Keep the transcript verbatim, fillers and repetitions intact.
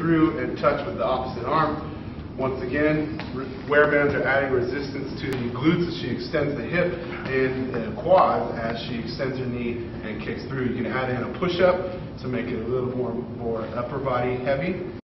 through and touch with the opposite arm. Once again, WearBands are adding resistance to the glutes as she extends the hip and the quads as she extends her knee and kicks through. You can add in a push-up to make it a little more, more upper body heavy.